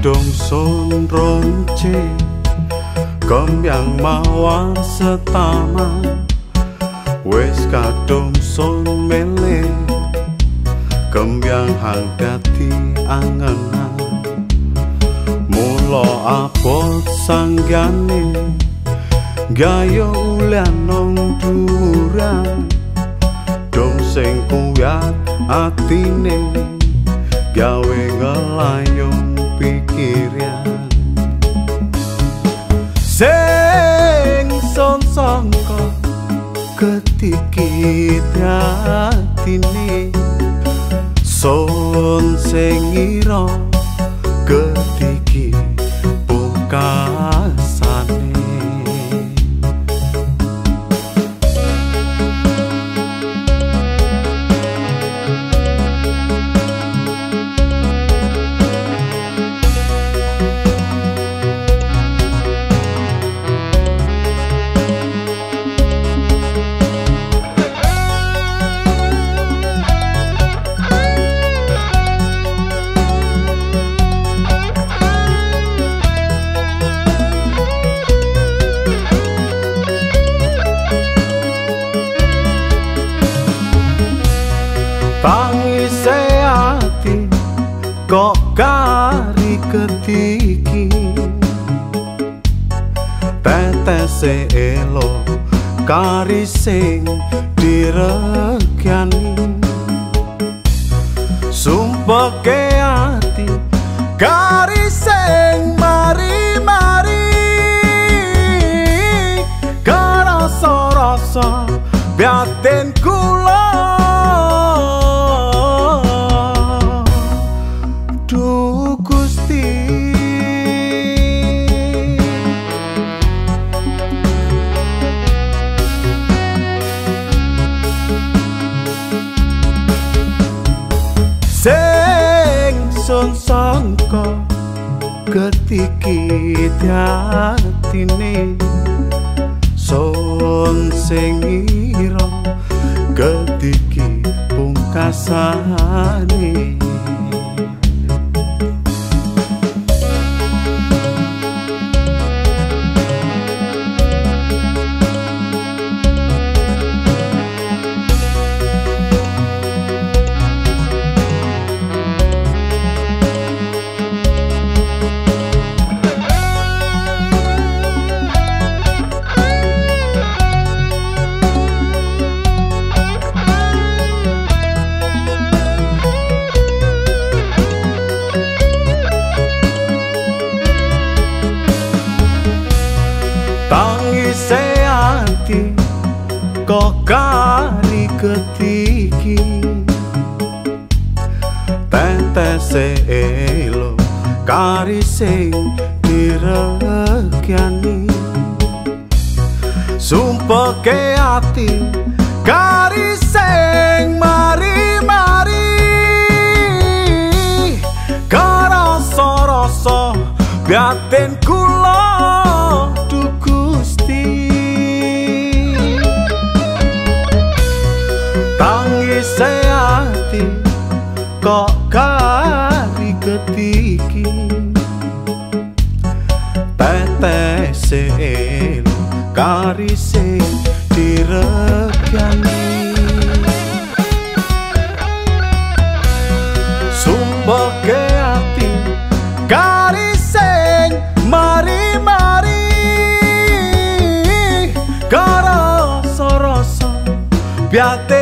Dongson ronce kembyang mawar setama wes kadongson mele kembyang hang dadi angenan mula abot sanggane gayo ulan nang dhuwuran dong sing kuyat atine gawe ngelayong pikiran sing son sangka ketikit atine son sing ira ketiki pungkasane pangise ati kok kari ketiki tetese elo kari sing direkyani sumpeke ati kari sing mari-mari karasa-rasa batin kula sing son sangka ketiki atine son sing ira ketiki pungkasane tangise ati kok kari ketiki tetese elo kari sing direkyani sumpeke ati kari sing mari-mari karasa-rasa batin kula tangise ati kok kari ketiki tetese elo kari sing direkyani sumpeke ati kari sing mari-mari karasa-rasa batin